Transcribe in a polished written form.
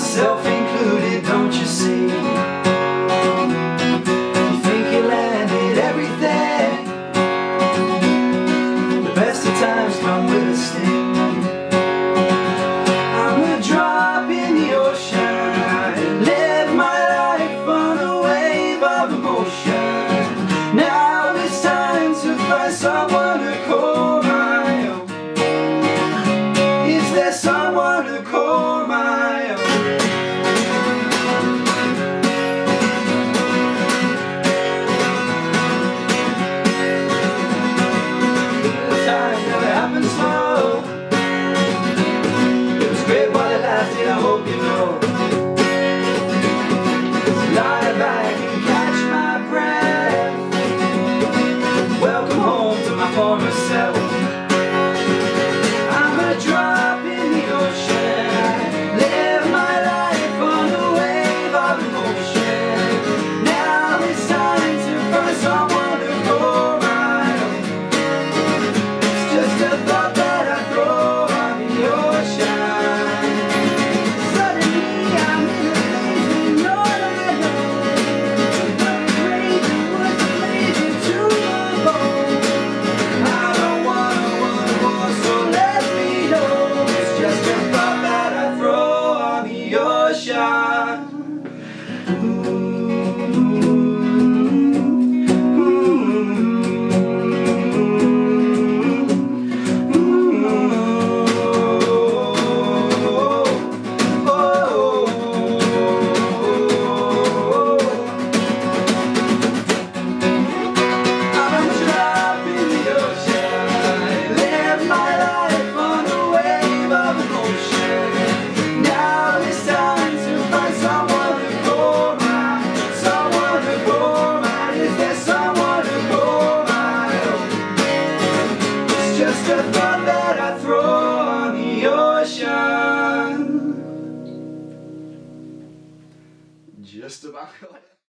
myself included, don't you see? You think you landed everything, the best of times come with a sting. I'm a drop in the ocean, live my life on a wave of emotion. Now it's time to find someone to call my own. Is there someone to call my own? The time never happened slow. It was great while it lasted, I hope you know. Lie back and catch my breath. Welcome home to my former self. I'm a drop in the ocean, live my life on a wave of emotion. Now it's time to find someone to call my own. It's just a thought that I throw on the ocean. Suddenly I'm in a place with no light. What crazy was the lazy to the bone. I don't wanna war, so let me know. It's just a thought that I throw on the ocean. I'm a drop in the ocean, live my life on a wave of emotion. Now it's time to find someone to call my, is there someone to call my own? It's just a thought that